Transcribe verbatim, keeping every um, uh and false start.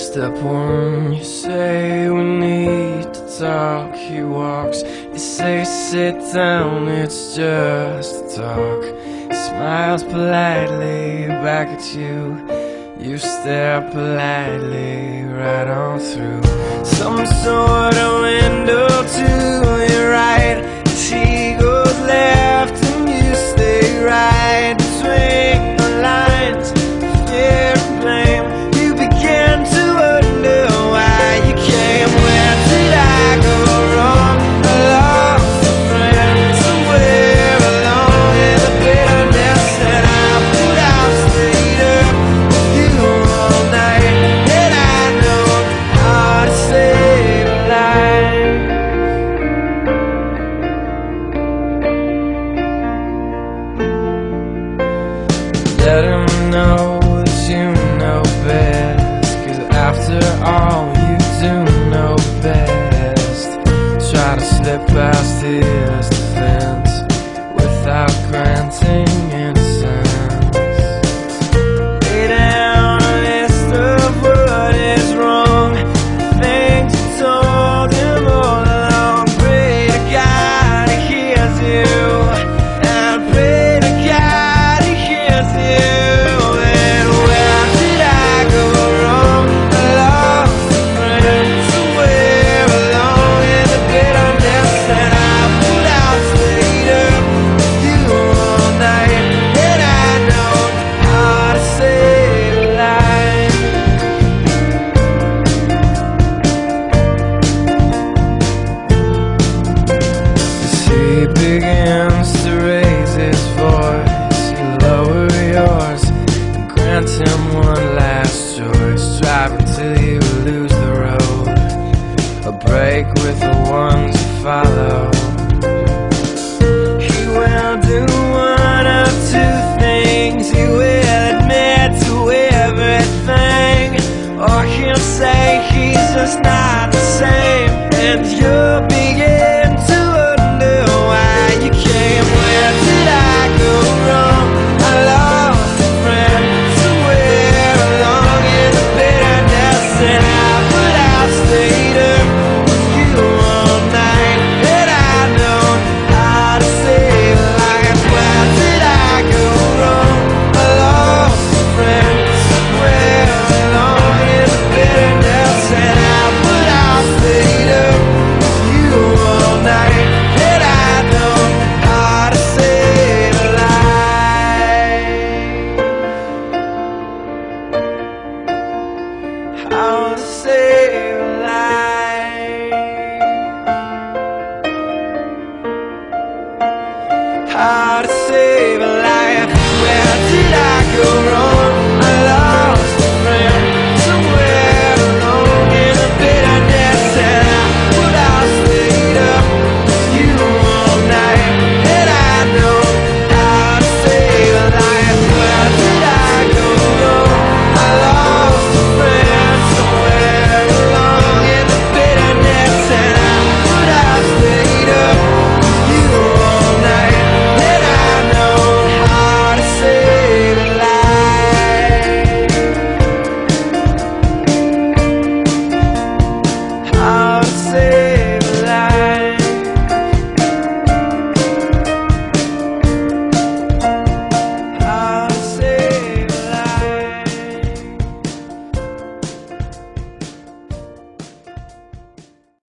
Step one, you say we need to talk. He walks, you say sit down, it's just a talk. He smiles politely back at you. You stare politely right on through some sort of window to your right. He goes left and you stay right between the lines of fear and blame. You begin to wonder why you came. Where did I go wrong? I lost a friend somewhere along in the bitterness, and I put out stayed up with you all night, and I know how to save a life. Let him know that you know best, 'cause after all you do know best. Try to slip past his defense without granting innocence. Lay down a list of what is wrong, things you told him all along. Pray to God he hears you, and pray to God he hears you. And where did I go wrong? I lost a friend somewhere along in the bitterness, and I put out stayed up with you all night, and I know how to save a life. As he begins to raise his voice, you lower yours and grant him one last choice. Drive until you lose the road, a break with the ones you follow. He will do one of two things. He will admit to everything, or he'll say he's just not the same, and you'll begin to wonder why you came. Where did I go wrong? I lost a friend somewhere along in the bitterness, and I put out stayed up with you all night, and I know how to save a life. Where did I go wrong? I lost a friend somewhere along in the bitterness, and I put out stayed up with you all night, and I know how to save a life. How to save a life. How to save